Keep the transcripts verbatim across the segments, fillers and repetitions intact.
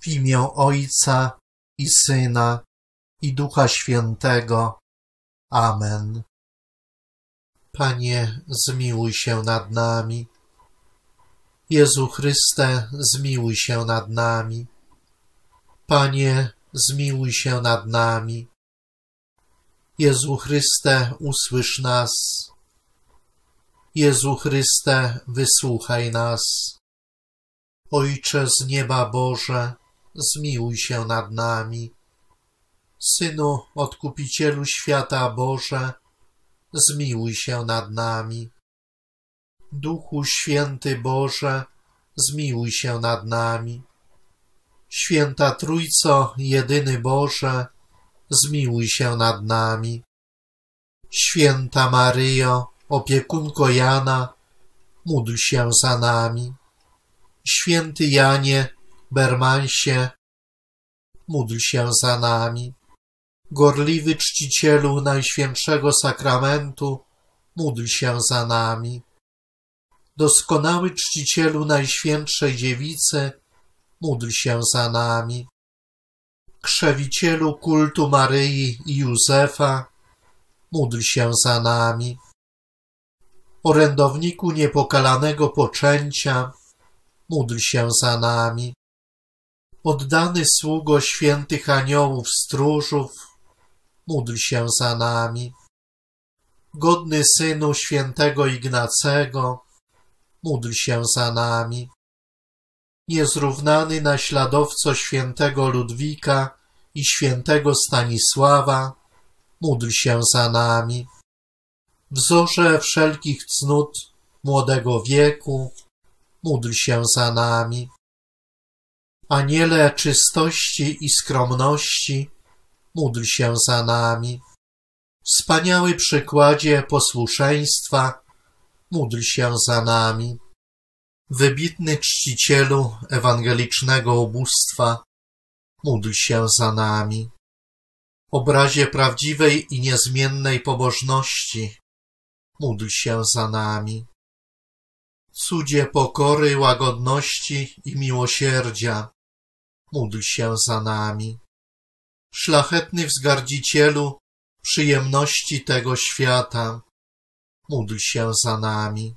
W imię Ojca i Syna, i Ducha Świętego. Amen. Panie, zmiłuj się nad nami. Jezu Chryste, zmiłuj się nad nami. Panie, zmiłuj się nad nami. Jezu Chryste, usłysz nas. Jezu Chryste, wysłuchaj nas. Ojcze z nieba Boże, zmiłuj się nad nami. Synu, Odkupicielu świata Boże, zmiłuj się nad nami. Duchu Święty Boże, zmiłuj się nad nami. Święta Trójco, jedyny Boże, zmiłuj się nad nami. Święta Maryjo, opiekunko Jana, módl się za nami. Święty Janie, Bermansie, módl się za nami. Gorliwy czcicielu Najświętszego Sakramentu, módl się za nami. Doskonały czcicielu Najświętszej Dziewicy, módl się za nami. Krzewicielu kultu Maryi i Józefa, módl się za nami. Orędowniku niepokalanego poczęcia, módl się za nami. Oddany sługo świętych aniołów stróżów, módl się za nami. Godny synu świętego Ignacego, módl się za nami. Niezrównany naśladowco świętego Ludwika i świętego Stanisława, módl się za nami. Wzorze wszelkich cnót młodego wieku, módl się za nami. Aniele czystości i skromności, módl się za nami. Wspaniały przykładzie posłuszeństwa, módl się za nami. Wybitny czcicielu ewangelicznego ubóstwa, módl się za nami. Obrazie prawdziwej i niezmiennej pobożności, módl się za nami. Cudzie pokory, łagodności i miłosierdzia, módl się za nami. Szlachetny wzgardzicielu przyjemności tego świata, módl się za nami.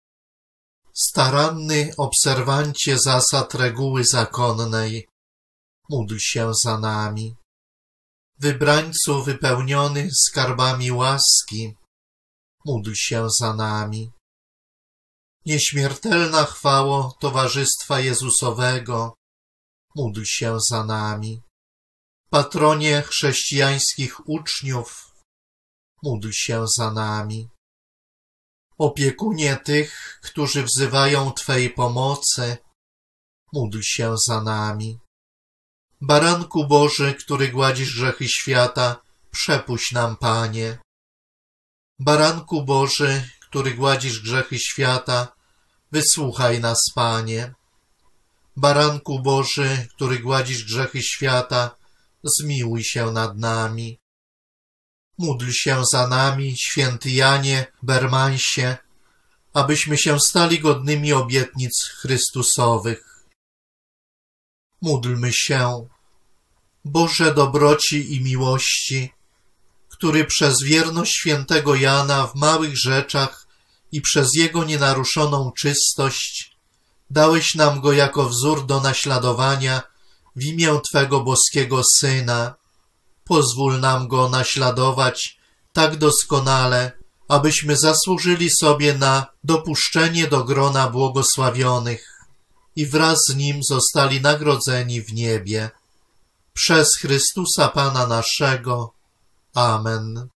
Staranny obserwancie zasad reguły zakonnej, módl się za nami. Wybrańcu wypełniony skarbami łaski, módl się za nami. Nieśmiertelna chwało towarzystwa Jezusowego, módl się za nami. Patronie chrześcijańskich uczniów, módl się za nami. Opiekunie tych, którzy wzywają Twej pomocy, módl się za nami. Baranku Boży, który gładzisz grzechy świata, przepuść nam, Panie. Baranku Boży, który gładzisz grzechy świata, wysłuchaj nas, Panie. Baranku Boży, który gładzisz grzechy świata, zmiłuj się nad nami. Módl się za nami, święty Janie, Bermansie, abyśmy się stali godnymi obietnic Chrystusowych. Módlmy się. Boże dobroci i miłości, który przez wierność świętego Jana w małych rzeczach i przez jego nienaruszoną czystość dałeś nam go jako wzór do naśladowania w imię Twego boskiego Syna. Pozwól nam go naśladować tak doskonale, abyśmy zasłużyli sobie na dopuszczenie do grona błogosławionych i wraz z nim zostali nagrodzeni w niebie. Przez Chrystusa Pana naszego. Amen.